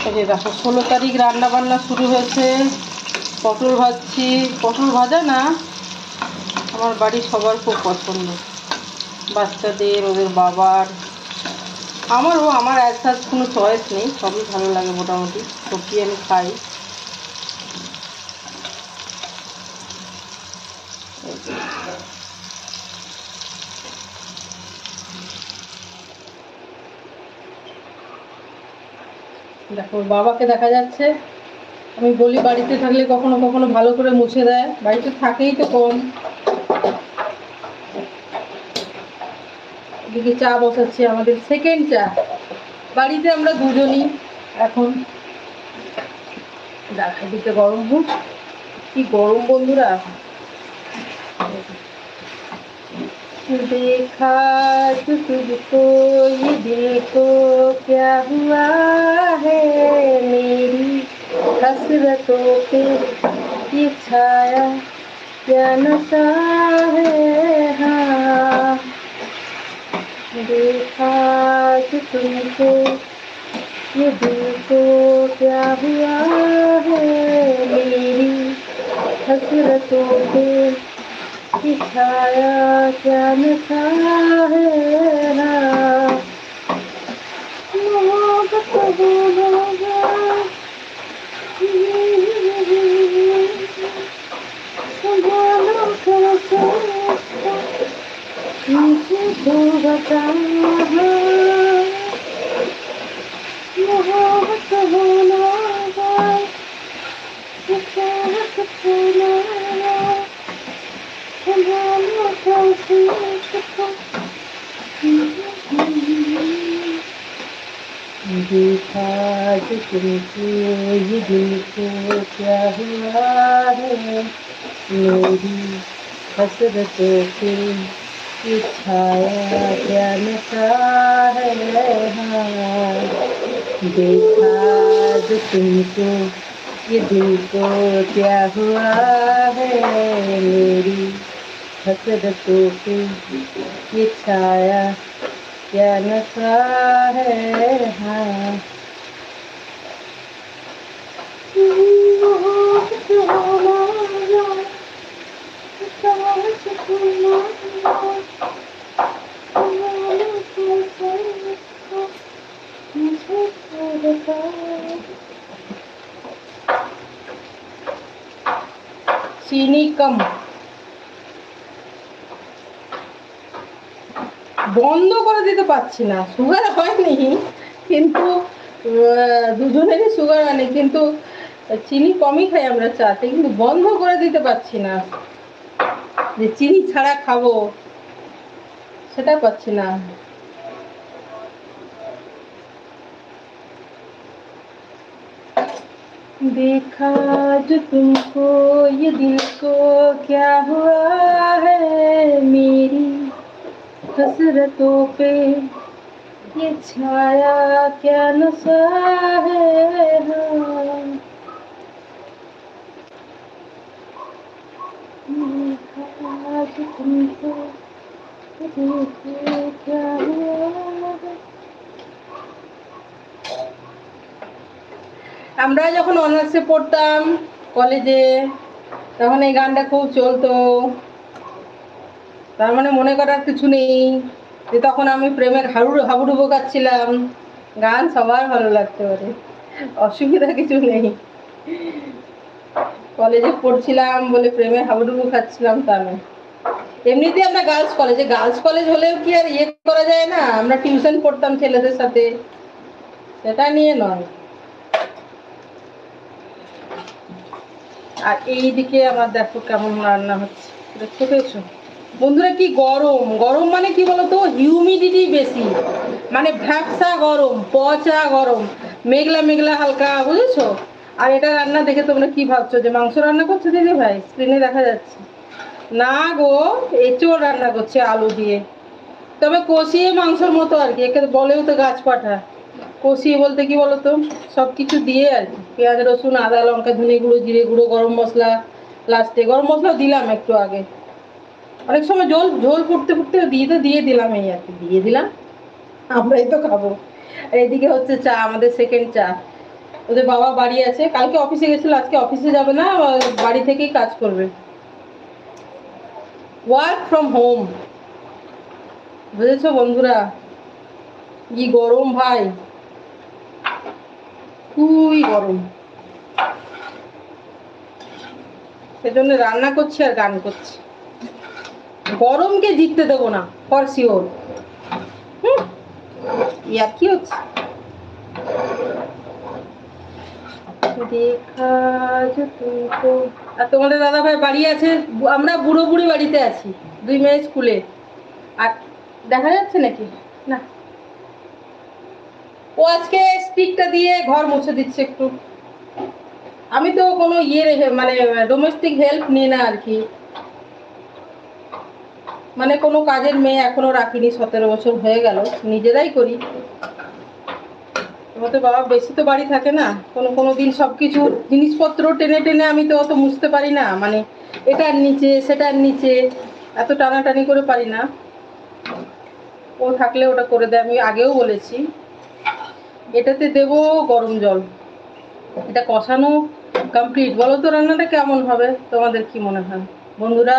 এই যে দেখো 16 তারিখ রান্না বান্না শুরু হয়েছে। পটল ভাজছি। পটল ভাজা না আমার বাড়ির সবার খুব পছন্দ, বাচ্চাদের, ওদের বাবার, আমারও। আমার একসাথ কোনো চয়েস নেই, সবই ভালো লাগে মোটামুটি, সবজি আমি খাই। দেখো বাবাকে দেখা যাচ্ছে। আমি বলি বাড়িতে থাকলে কখনো কখনো ভালো করে মুছে দেয়, বাড়িতে থাকেই তো কম। এদিকে চা বসাচ্ছি, আমাদের সেকেন্ড চা। বাড়িতে আমরা দুজনই এখন। এদিকে গরম হোক, কি গরম বন্ধুরা। देखा जो तुझको ये दिल को क्या हुआ है, मेरी हसरतों पे ये छाया क्या नशा है। हाँ देखा जो तुमको ये दिल को क्या हुआ है, मेरी हसरतों पे ये छाया क्या नशा है। हाँ मोहब्बत होगा संभालो कैसे मुझे तो बता। मोहब्बत होना देखा जो तुमको ये दिल को क्या हुआ है, मेरी हसरतों पे ये छाया क्या नशा है। हाँ देखा जो तुमको ये दिल को क्या हुआ है, मेरी हसरतों पे ये छाया क्या नशा है। हाँ चीनी कम বন্ধ করে দিতে পারছি না। সুগার হয়নি কিন্তু দুজনেরই সুগার হয়নি, কিন্তু চিনি কমই খাই আমরা চাতে, কিন্তু বন্ধ করে দিতে পারছি না যে চিনি ছাড়া খাবো, সেটা পাচ্ছি না। देखा जो तुमको ये दिल को क्या हुआ है, मेरी हसरतों पे ये छाया क्या नशा है। हाँ देखा जो तुमको ये दिल को क्या हुआ है। আমরা যখন অনার্সে পড়তাম কলেজে, তখন এই গানটা খুব চলতো। তার মানে মনে করার কিছু নেই যে তখন আমি প্রেমের হাবুডুবু খাচ্ছিলাম। গান সবার ভালো লাগতে পারে, অসুবিধা কিছু নেই। কলেজে পড়ছিলাম বলে প্রেমের হাবুডুবু খাচ্ছিলাম তা নয়। এমনিতে আমরা গার্লস কলেজ হলেও কি আর ইয়ে করা যায় না, আমরা টিউশন পড়তাম ছেলেদের সাথে, সেটা নিয়ে নয়। আর এইদিকে আমার দেখো কেমন রান্না হচ্ছে, দেখতে পেয়েছো বন্ধুরা? কি গরম, গরম মানে কি বলতো, হিউমিডিটি বেশি, মানে ভ্যাপসা গরম, পচা গরম, মেঘলা মেঘলা হালকা, বুঝেছো? আর এটা রান্না দেখে তোমরা কি ভাবছো যে মাংস রান্না করছো? দিদি ভাই স্ক্রিনে দেখা যাচ্ছে না গো, এঁচোড় রান্না করছে আলু দিয়ে, তবে কষিয়ে মাংসর মতো আর কি। একে বলেও তো গাছ পাঠা। কষিয়ে বলতে কি বলতো, সব কিছু দিয়ে আর কি, পেঁয়াজ রসুন আদা লঙ্কা ধনে গুঁড়ো জিরে গুঁড়ো গরম মশলা, লাস্টে গরম মশলা দিলাম একটু আগে। অনেক সময় ঝোল ফুটতে ফুটতে দিয়ে দিলাম, এই আর কি দিয়ে দিলাম, আমরাই তো খাবো। আর এদিকে হচ্ছে চা, আমাদের সেকেন্ড চা। ওদের বাবা বাড়ি আছে, কালকে অফিসে গেছিল, আজকে অফিসে যাবে না, বাড়ি থেকেই কাজ করবে, ওয়ার্ক ফ্রম হোম। বুঝেছো বন্ধুরা, কি গরম ভাই, খুবই গরম। সেজন্য রান্না করছি আর গান করছি। গরমকে জিততে দেবো না, ফর শিওর। ইয়ার কি হচ্ছে, দেখা যে তুমকো। আর তোমাদের দাদা ভাই বাড়ি আছে, আমরা বুড়ো বুড়ি বাড়িতে আছি, 2 মেয়ে স্কুলে। আর দেখা যাচ্ছে নাকি না, ও আজকে স্টিকটা দিয়ে ঘর মুছে দিচ্ছে একটু। আমি তো কোনো মানে ডোমেস্টিক হেল্প নিই না আর কি, মানে কোনো কাজের মেয়ে এখনো রাখিনি, 17 বছর হয়ে গেল, নিজেরাই করি। তোমাদের বাবা বেশি তো বাড়ি থাকে না, কোনো কোনো দিন সবকিছু জিনিসপত্র টেনে টেনে আমি তো অত মুছতে পারি না, মানে এটার নিচে সেটার নিচে এত টানাটানি করে পারি না। ও থাকলে ওটা করে দেয়, আমি আগেও বলেছি। এটাতে দেব গরম জল, এটা কষানো কমপ্লিট। বলো তো রান্নাটা কেমন হবে, তোমাদের কি মনে হয় বন্ধুরা?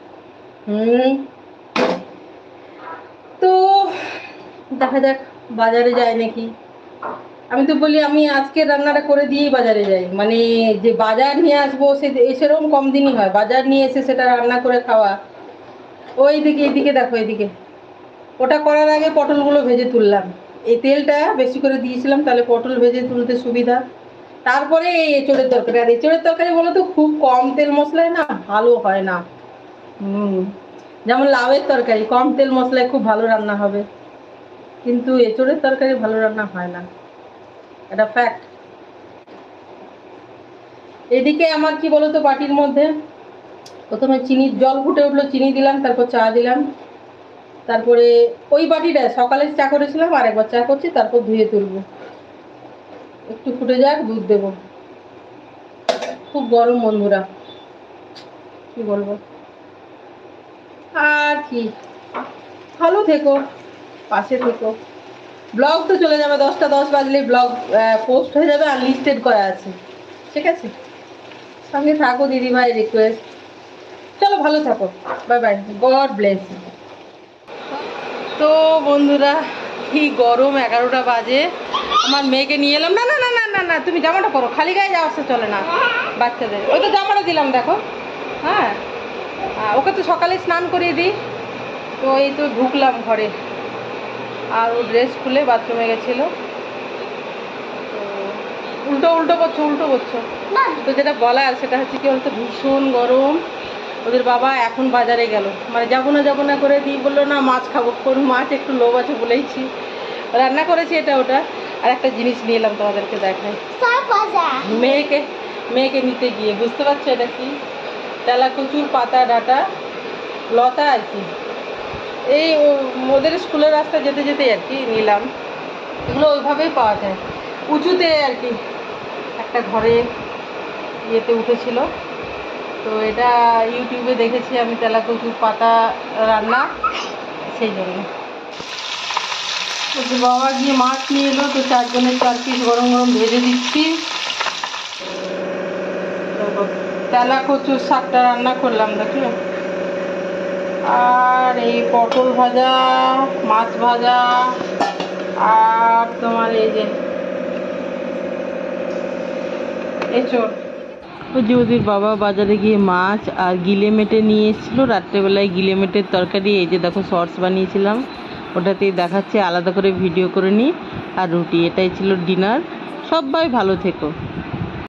তো দেখা যাক বাজারে যায় নাকি। আমি তো বলি আমি আজকে রান্নাটা করে দিয়েই বাজারে যাই, মানে যে বাজার নিয়ে আসবো সেরকম কম দিনই হয়, বাজার নিয়ে এসে সেটা রান্না করে খাওয়া। ওই দিকে এইদিকে দেখো, এদিকে ওটা করার আগে পটলগুলো ভেজে তুললাম, এই তেলটা বেশি করে দিয়েছিলাম, তাহলে পটল ভেজে তুলতে সুবিধা। তারপরে এই এঁচোড়ের তরকারি, আর এঁচোড়ের তরকারি বলো তো খুব কম তেল মশলায় না ভালো হয় না। যেমন লাউয়ের তরকারি কম তেল মশলায় খুব ভালো রান্না হবে, কিন্তু এঁচোড়ের তরকারি ভালো রান্না হয় না, এটা ফ্যাক্ট। এদিকে আমার কি বলতো, বাটির মধ্যে প্রথমে চিনির জল ফুটে উঠলো, চিনি দিলাম, তারপর চা দিলাম, তারপরে ওই বাটিটা সকালে চা করেছিলাম, আর একবার চা করছি, তারপর ধুয়ে তুলবো, একটু ফুটে যাক, দুধ দেবো। খুব গরম বন্ধুরা, কি বলবো আর কি। ভালো থেকো, পাশে থেকো। ব্লগ তো চলে যাবে, 10টা 10 বাজলে ব্লগ পোস্ট হয়ে যাবে, আনলিস্টেড করা আছে, ঠিক আছে? সঙ্গে থাকো দিদিভাই, রিকোয়েস্ট। চলো ভালো থাকো, বাই বাই, গড ব্লেস। তো বন্ধুরা, কি গরম, 11টা বাজে, আমার মেয়েকে নিয়ে এলাম। না না না না না না, তুমি জামাটা পরো, খালি গায়ে যাওয়া আসতে চলে না বাচ্চাদের। ওই তো জামাটা দিলাম দেখো, হ্যাঁ, ওকে তো সকালে স্নান করিয়ে দিই। তো এই তো ঢুকলাম ঘরে, আর ও ড্রেস খুলে বাথরুমে গেছিলো। উল্টো উল্টো করছো, উল্টো করছো। তো যেটা বলার সেটা হচ্ছে কি বলতো, ভীষণ গরম। ওদের বাবা এখন বাজারে গেল, মানে যাবো না করে দিয়ে বললো না মাছ খাবো, কোন মাছ, একটু লোভ আছে বলেইছি, রান্না করেছি এটা ওটা। আর একটা জিনিস নিয়ে এলাম, তোমাদেরকে দেখাই। মেয়েকে নিতে গিয়ে বুঝতে পারছো এটা কি, তেলাকুচুর পাতা ডাটা লতা আর কি, এই ওদের স্কুলের রাস্তা যেতে যেতে আর কি নিলাম। এগুলো ওইভাবেই পাওয়া যায় উঁচুতে আর কি, একটা ঘরে ইয়েতে উঠেছিল। তো এটা ইউটিউবে দেখেছি আমি, তেলাকুচুর পাতা রান্না, সেই জন্য। বাবা গিয়ে মাছ নিয়ে এলো, তো 4 জনের 4 পিস গরম গরম ভেজে দিচ্ছি। তেলাকুচুর শাকটা রান্না করলাম দেখো, আর এই পটল ভাজা, মাছ ভাজা, আর তোমার এই যে এঁচোড়। ওই যে ওদের বাবা বাজারে গিয়ে মাছ আর গিলে মেটে নিয়ে এসেছিলো, রাত্রেবেলায় গিলে মেটের তরকারি, এই যে দেখো শর্টস বানিয়েছিলাম, ওটাতেই দেখাচ্ছে, আলাদা করে ভিডিও করে নিই, আর রুটি। এটাই ছিল ডিনার। সবাই ভালো থেকো।